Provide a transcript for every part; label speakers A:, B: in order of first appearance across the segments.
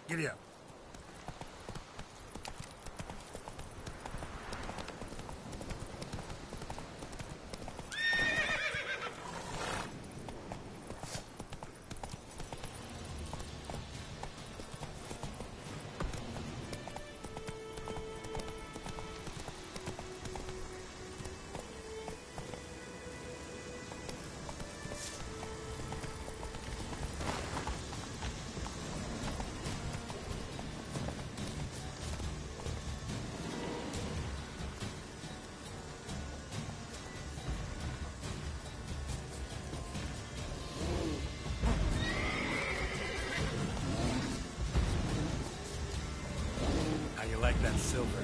A: Giddy up. How you like that silver?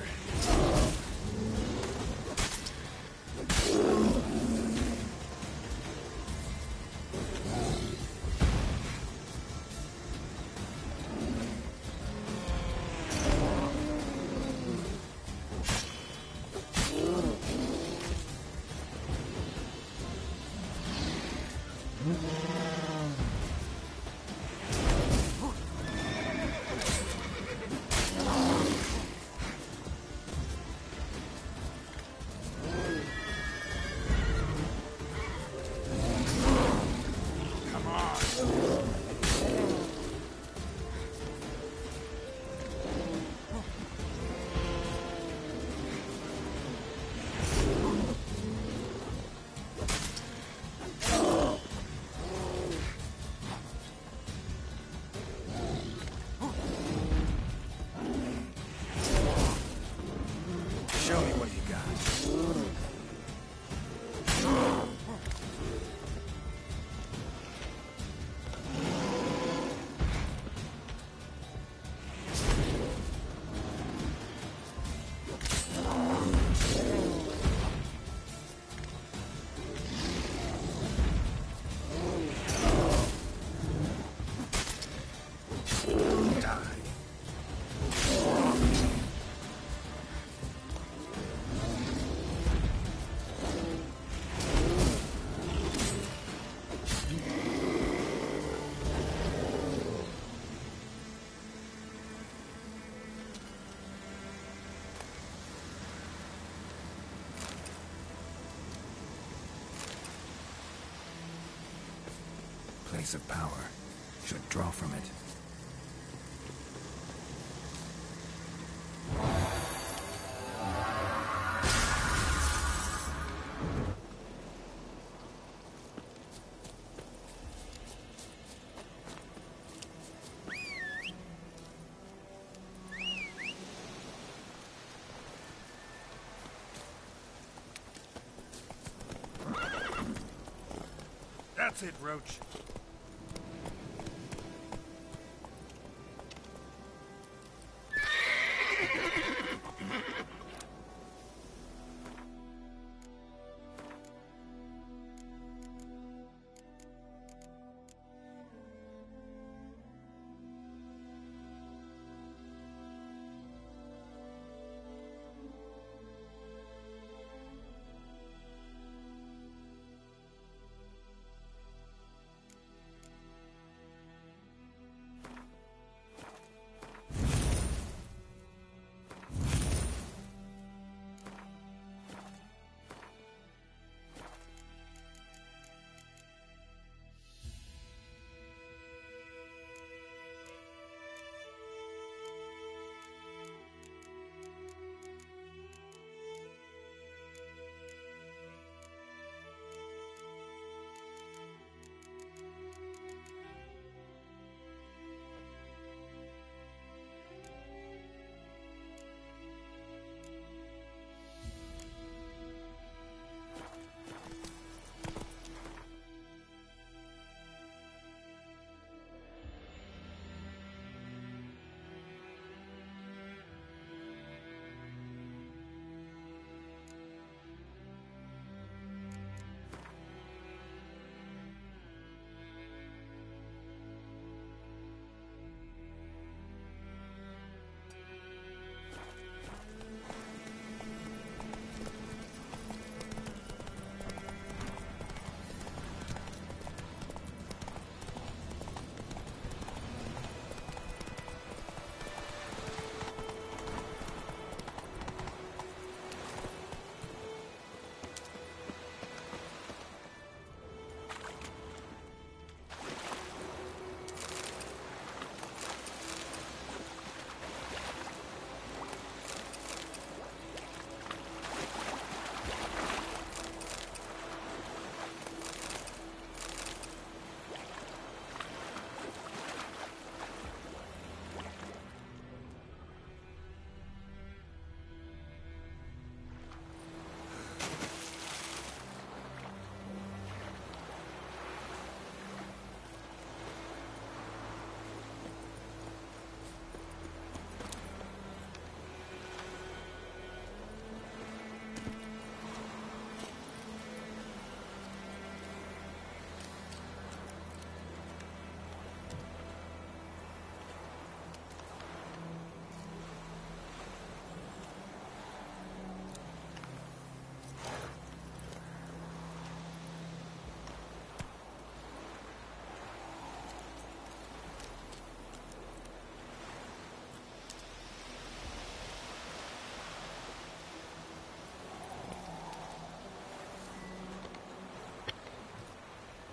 A: Come on. Show me what you got. Die. Place of power. Should draw from it. That's it, Roach.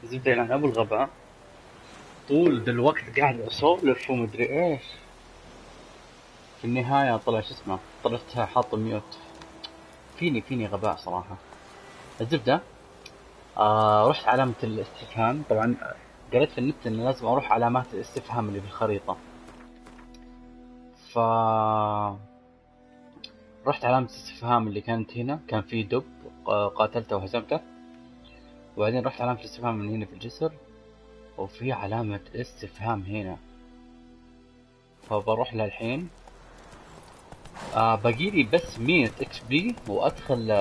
B: زبدة يعني ابو الغباء طول دلوقت قاعد اسولف ومدري ايش. في النهاية طلع شو اسمه، طلعت حاط ميوت. فيني غباء صراحة. الزبدة رحت علامة الاستفهام. طبعا قريت في النت ان لازم اروح علامات الاستفهام اللي في الخريطة. ف رحت علامة الاستفهام اللي كانت هنا، كان في دب قاتلته وهزمته. وبعدين رحت علامة الاستفهام من هنا في الجسر، وفي علامة استفهام هنا. فبروح لها الحين. باقيلي بس 100 اكس بي وادخل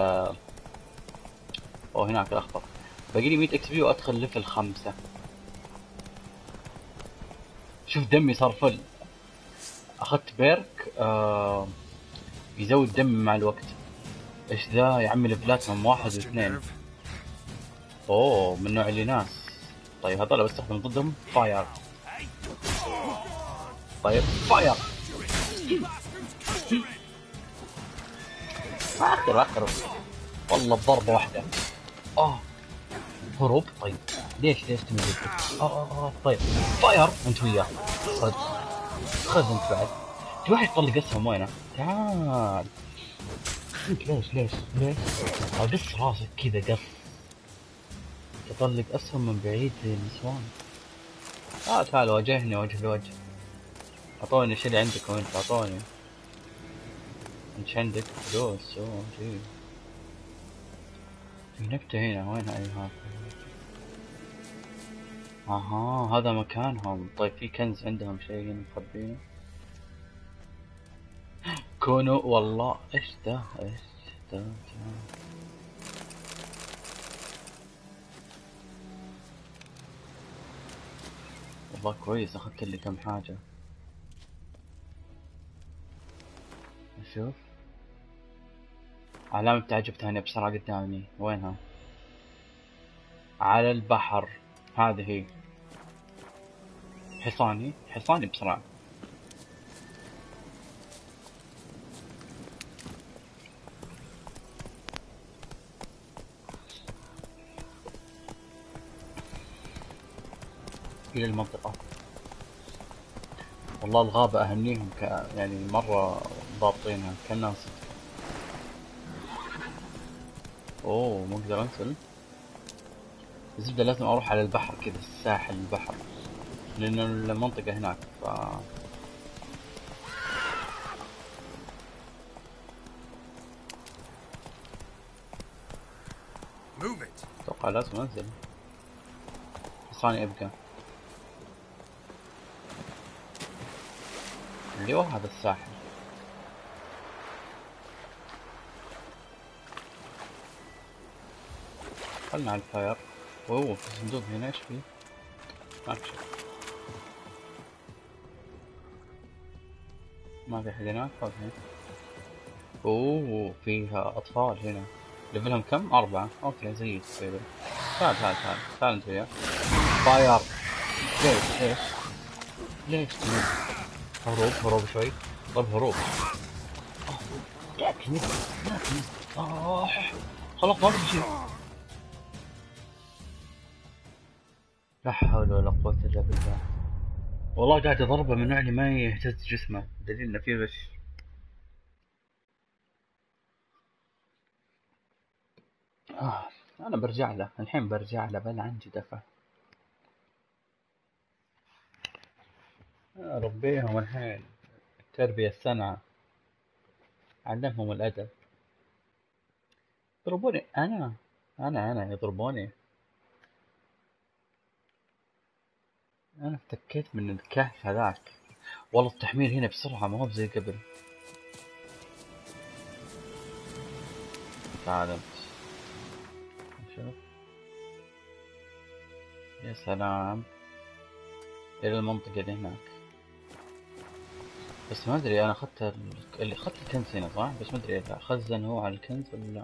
B: هناك الاخضر. باقيلي 100 اكس بي وادخل ليفل 5. شوف دمي صار فل. اخذت بيرك يزود دم مع الوقت. ايش ذا يا عمي؟ ليفلاتهم 1 و2. اوه من نوع اللي ناس. طيب هذول بستخدم ضدهم فاير. طيب فاير. اخر والله بضربة واحدة. هروب. طيب ليش تمد؟ طيب فاير انت وياه. خذ انت بعد. في واحد يطلق اسهم وينه؟ تعال انت. ليش قص راسك كذا قص. يطلق اسهم من بعيد زي النسوان. تعال واجهني وجه لوجه. اعطوني الشي اللي عندكم انت، اعطوني. انت عندك فلوس؟ جيب. في نكتة هنا، وين ايها؟ هذا مكانهم. طيب في كنز عندهم شيء هنا مخبينه. كونوا والله ايش ده والله كويس اخذت لي كم حاجة. اشوف علامة تعجب ثانية بسرعة قدامي. وينها؟ على البحر. هذه هي. حصاني بسرعة. إلى المنطقة. والله الغابة أهنيهم يعني مرة ضابطينها كأنها صدق. ما أقدر أنزل. الزبدة لازم أروح على البحر كذا، الساحل البحر، لأن المنطقة هناك. أتوقع لازم أنزل. حصاني أبقى. اللي هو هذا الساحل. خلنا على الفاير. في صندوق هنا. ايش فيه؟ ما في حد هناك. فيها أطفال هنا. ليفلهم كم؟ 4. اوكي زي تقريبا. تعال انت وياه. فاير. ليش تموت؟ هروب شوي. طب هروب. لا تموت. خلاص ما في شيء. لا حول ولا قوة الا بالله. والله قاعد اضربه من نوع اللي ما يهتز جسمه، دليل انه فيه غش. انا برجع له الحين، بل عن جدفه. ربيهم الحين. التربية السنعة. علمهم الأدب. يضربوني أنا يضربوني. أنا افتكيت من الكهف هذاك. والله التحميل هنا بسرعة ما هو زي قبل. تعال نشوف. يا سلام. إلى المنطقة اللي هناك. بس ما أدري أنا أخذت اللي أخذت الكنز هنا صح؟ بس ما أدري إذا خزن هو على الكنز ولا لا.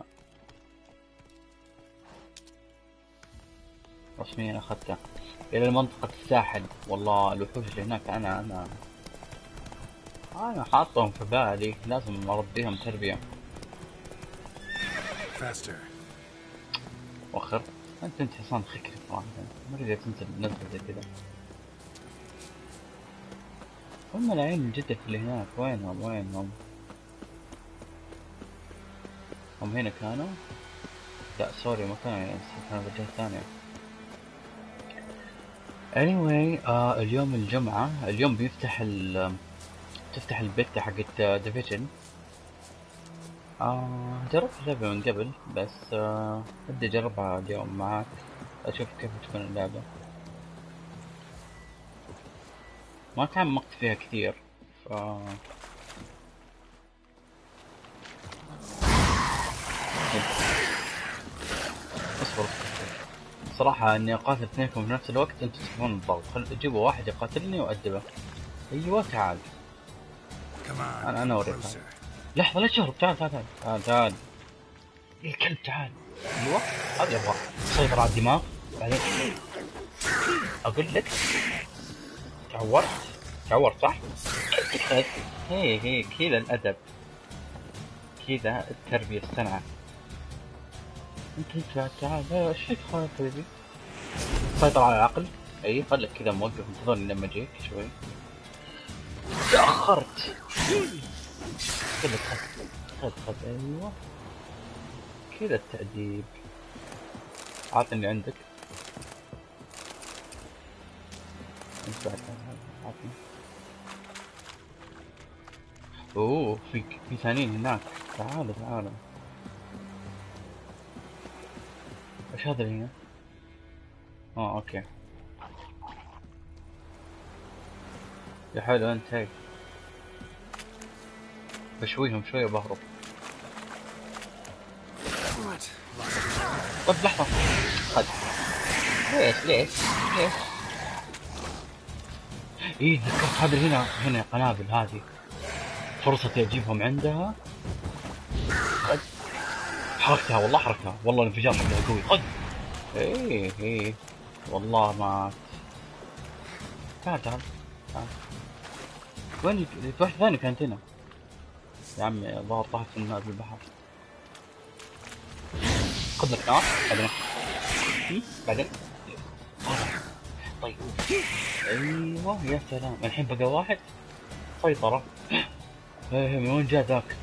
B: رسميا أخذته. إلى منطقة الساحل. والله الوحوش اللي هناك أنا حاطهم في بالي، لازم أربيهم تربية. وخر. انت حصان خكري صراحة، ما تقدر تنزل نزلة زي كذا. هم العين جدك اللي هناك وينهم؟ هم هنا كانوا؟ لا سوري ما كانوا، كانوا بالجهة الثانية. anyway اليوم الجمعة، اليوم بيفتح تفتح البيتا حقت ديفيجن. جربت اللعبة من قبل بس بدي اجربها اليوم معاك، اشوف كيف تكون اللعبة. ما تعمقت فيها كثير ف اصبر. صراحة اني اقاتل اثنينكم في نفس الوقت انتم تفهمون الضغط، جيبوا واحد يقاتلني وادبه. ايوه تعال.
A: Come on,
B: انا
A: come
B: اوريك.
A: closer.
B: لحظة لا تشهرب، تعال يا الكلب تعال. ايوه هذا يبغى سيطر على الدماغ بعدين. اقول لك تعورت صح؟ هي كذا الادب، كذا التربية الصنعة. انت تعال ايش فيك خالد حبيبي؟ سيطر على العقل. اي خليك كذا موقف انتظرني لما اجيك شوي. تأخرت. خذ ايوه كذا التأديب. عطني اللي عندك. انت بعد عطني. اوه في ثانيين هناك. تعالوا. ايش هذا اللي هنا؟ اوكي يا حلو انت. هاي بشويهم شوي وبهرب. طب لحظة خد. ليش ايه ذكرت هذا هنا قنابل هذه، فرصتي اجيبهم عندها. خد. حركتها والله الانفجار حقها قوي. خد. ايه والله ما. تعال وين في واحد ثاني كانت هنا يا عمي، الظاهر طاحت في الماء بالبحر. خذ لك نار بعدين طيب. ايوه يا سلام الحين بقى واحد. سيطرة. ايه من وين جاء ذاك؟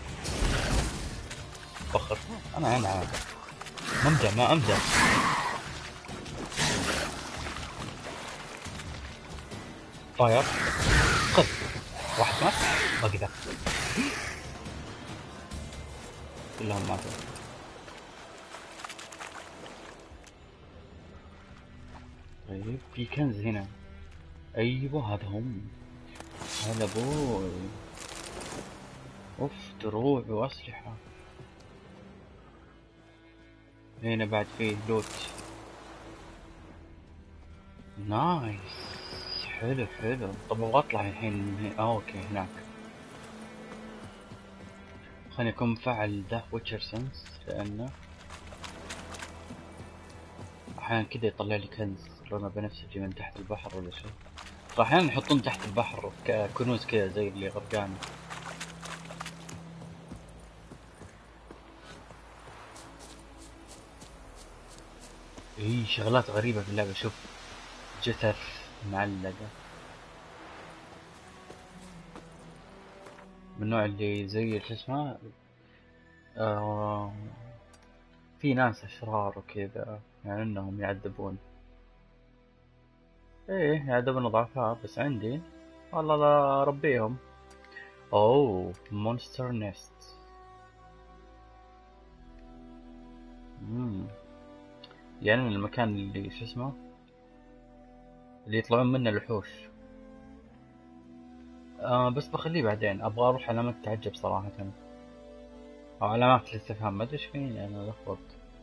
B: فخر. انا ما امزح. طاير. خذ واحد مات باقي ذاك كلهم ماتوا. طيب في كنز هنا. ايوه هذا هم. هلا بوي. اوف دروع واسلحة. هنا بعد فيه لوت. نايس. حلو. طب ابغى اطلع الحين من هنا. اوكي هناك. خليني اكون مفعل ذا ويتشر سنس، لانه احيانا كذا يطلع لي كنز لونه بنفسجي من تحت البحر ولا شيء. احيانا يحطون تحت البحر كنوز كذا زي اللي غرقان. شغلات غريبة في اللعبة. شوف جثث معلقة من النوع اللي زي شو اسمه في ناس اشرار وكذا، يعني انهم يعذبون. يعذبون الضعفاء، بس عندي والله لا ربيهم. اوه مونستر نيست. يعني من المكان اللي شو اسمه اللي يطلعون منه الوحوش. بس بخليه بعدين، ابغى اروح علامات تعجب صراحة، او علامات الاستفهام. ما ادري ايش فيني انا لخبط.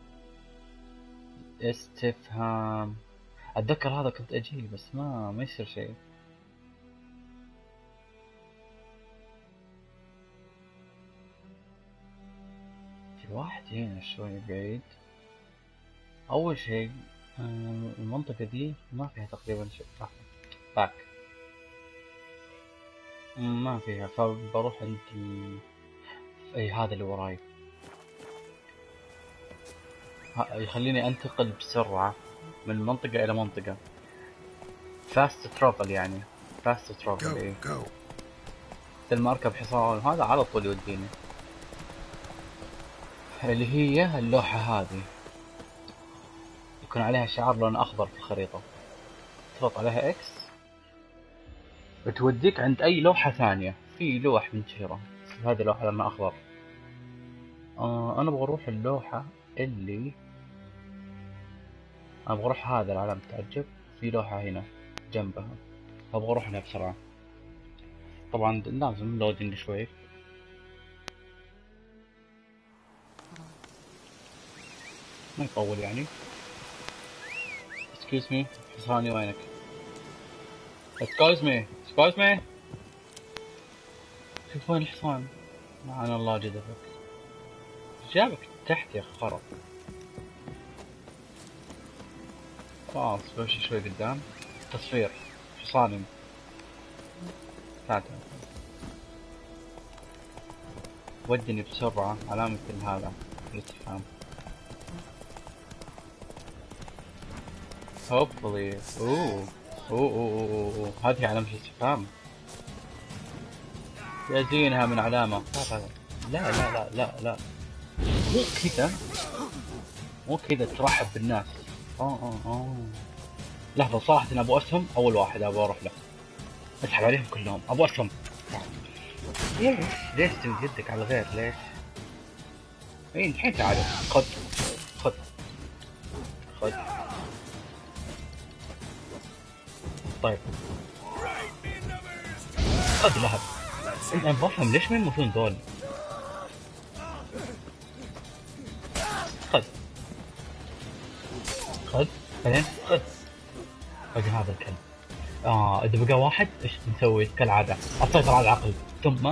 B: استفهام. اتذكر هذا كنت اجيه بس ما يصير شيء. في واحد هنا شوي بعيد. اول شيء المنطقة دي ما فيها تقريبا شيء. باك ما فيها، فبروح عند اي هذا اللي وراي. يخليني انتقل بسرعة من منطقة الى منطقة. فاست ترافل يعني، فاست ترافل. ايه مثل ما اركب حصان هذا على طول يوديني. اللي هي اللوحة هذه يكون عليها شعار لون اخضر في الخريطة، تضغط عليها اكس بتوديك عند اي لوحة ثانية. في لوح منتشرة، هذه لوحة لونها اخضر. انا ابغى اروح اللوحة اللي ابغى اروح، هذا العلم تعجب في لوحة هنا جنبها، ابغى اروح لها بسرعة. طبعا لازم لودينج شوي. ما يطول يعني. excuse me، حصاني وينك؟ excuse me. شوف وين الحصان. سبحان الله جدفك، جابك تحت يا خرب. خلاص بمشي شوي قدام. تصفير حصاني. تعال ودني بسرعة، علامة هذا الاستفهام. hopefully. اوه هذه علامة الاستفهام. يا زينها من علامة. لا لا لا لا لا، مو كذا، مو كذا ترحب بالناس. لحظة، صراحة أنا أبو أسهم أول واحد أبغى أروح له، أسحب عليهم كلهم. أبو أسهم. ليش تسوي يدك على غير؟ ليش؟ إيه الحين تعالوا. خذ. طيب خذ لهب. أنا بفهم ليش ما يموتون ذول. خذ بعدين خذ. أجي هذا الكلب. إذا بقى واحد إيش نسوي؟ كالعادة أسيطر على العقل ثم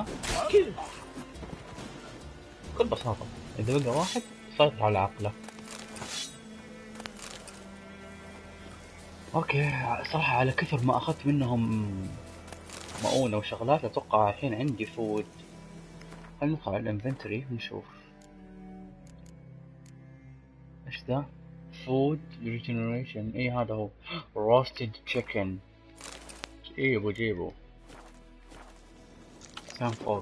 B: بكل بساطة إذا بقى واحد سيطر على عقله. اوكي صراحة على كثر ما اخذت منهم مؤونة وشغلات اتوقع الحين عندي فود. خلينا ندخل على الانفنتوري ونشوف ايش ذا. فود ريجنريشن، اي هذا هو. روستد تشيكن، جيبه كان فوق.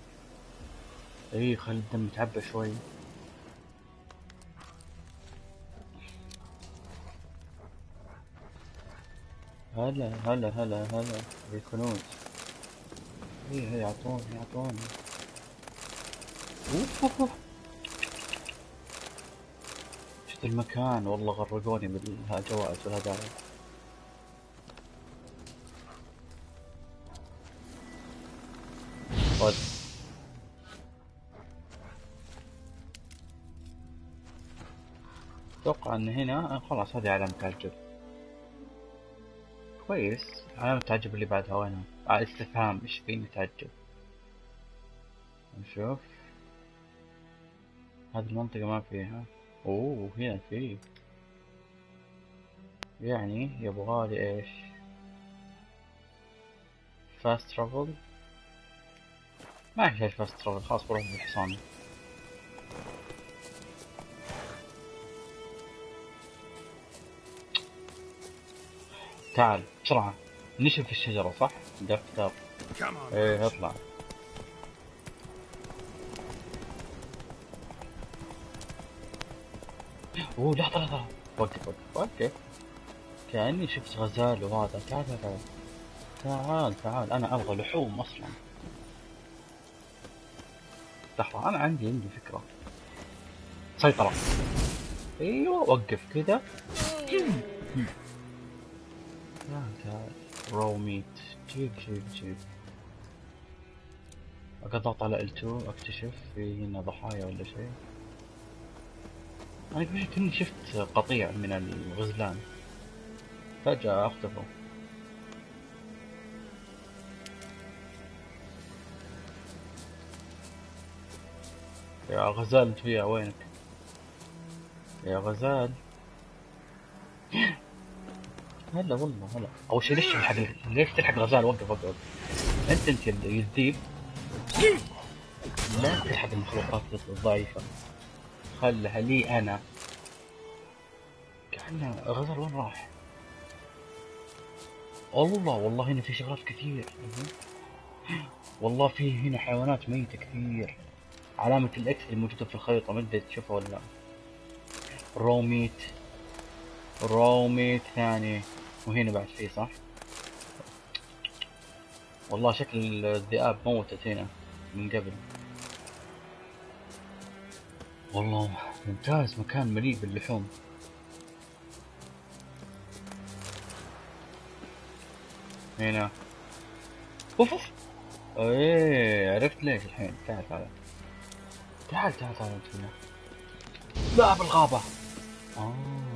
B: اي خلي الدم يتعبى شوي. هلا بالكنوز. هي يعطوني. شفت المكان والله غرقوني بالجوائز والهدايا. خذ. اتوقع ان هنا خلاص هذه علامة تعجب. كويس، علامة تعجب اللي بعدها وينها؟ استفهام، ايش فيني تعجب؟ نشوف. هذه المنطقة ما فيها. اوه هنا فيه، يعني يبغالي ايش؟ فاست ترافل. ما يحتاج فاست ترافل، خلاص بروح بالحصان. تعال بسرعة نشوف الشجرة صح؟ دفتر. ايه اطلع. اوه لحظة وقف. كأني شفت غزال وهذا. تعال انا ابغى لحوم اصلا. لحظة انا عندي فكرة. سيطرة. ايوه وقف كذا. تعال رو ميت. جيب. اضغط على L2 اكتشف في هنا ضحايا ولا شيء. انا كني شفت قطيع من الغزلان فجأة اختفوا. يا غزال انت فيها وينك؟ يا غزال. هلا والله هلا. اول شيء ليش تلحق غزال؟ وقف. انت الذيب، لا تلحق المخلوقات الضعيفة، خلها لي انا. احنا غزل وين راح؟ الله والله هنا في شغلات كثير. والله في هنا حيوانات ميتة كثير. علامة الاكس اللي موجودة في الخريطة ما ادري تشوفها ولا لا. روميت، روميت ثاني، وهنا بعد فيه صح؟ والله شكل الذئاب موتت هنا من قبل. والله ممتاز، مكان مليء باللحوم. هنا اوف اوف. ايه عرفت ليش الحين. تعال تعال تعال تعال تعال انت هنا. لا بالغابة. اه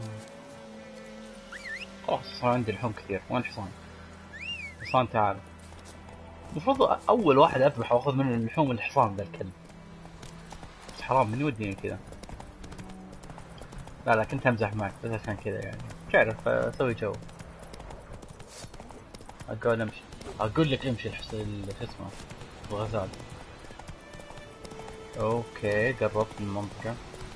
B: خلاص صار عندي لحوم كثير. وين الحصان؟ حصان تعال. المفروض اول واحد اذبح واخذ منه اللحوم الحصان ذا الكلب. بس حرام من يوديني كذا. لا لا كنت امزح معك بس عشان كذا يعني تعرف اسوي جو. اقول امشي. اقول لك امشي شو اسمه الغزال. اوكي قربت من المنطقة.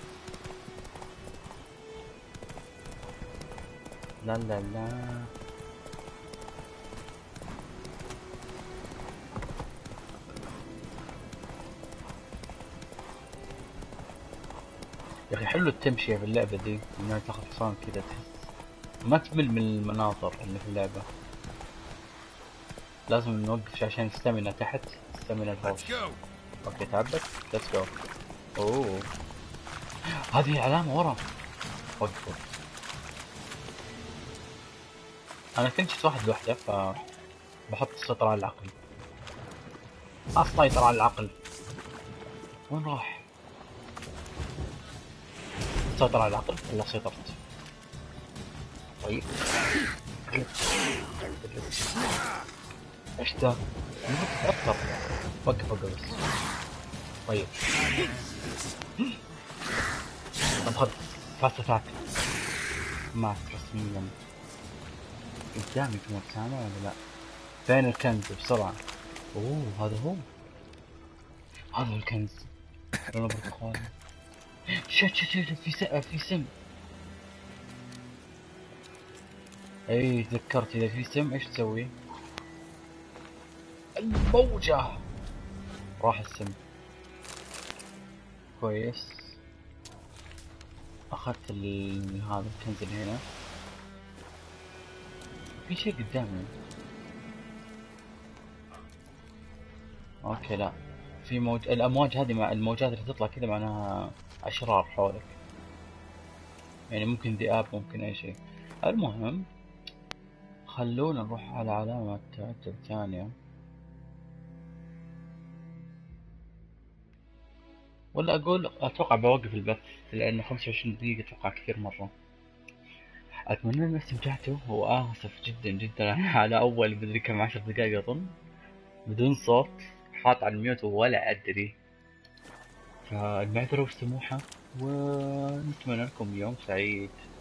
B: لا لا لا يا اخي حلو التمشية في اللعبة دي، انها تاخذ حصان كذا تحس ما تمل من المناظر اللي في اللعبة. لازم نوقف عشان الستامينا تحت، الستامينا الفوق. اوكي تعبت، ليتس جو. اوه هذه علامة ورا. وقف وقف. انا كنت شفت واحد لوحده ف بحط السيطرة على العقل. السيطرة على العقل. وين راح؟ سيطرة على العقل والله سيطرت. طيب ايش ذا؟ المفروض تتأثر. وقف وقف بس. طيب خذ فاست اتاك. مات رسميا. قدامي تموت سامع ولا لا؟ فين الكنز بسرعة؟ اوه هذا هو. هذا الكنز لونه برتقالي. شت شت شت في سم. اي تذكرت اذا في سم ايش تسوي؟ الموجة. راح السم. كويس. اخذت هذا الكنز اللي هنا. في شيء قدامي. اوكي لا في الامواج هذه مع الموجات اللي تطلع كذا معناها اشرار حولك، يعني ممكن ذئاب ممكن اي شيء. المهم خلونا نروح على علامة تعتب ثانية. ولا اقول اتوقع بوقف البث لانه 25 دقيقة اتوقع كثير مرة. اتمنى ان استمتعتوا واسف جدا جدا على اول مدري كم 10 دقائق اظن بدون صوت حاط على الميوت ولا ادري. فالمعذرة والسموحة ونتمنى لكم يوم سعيد.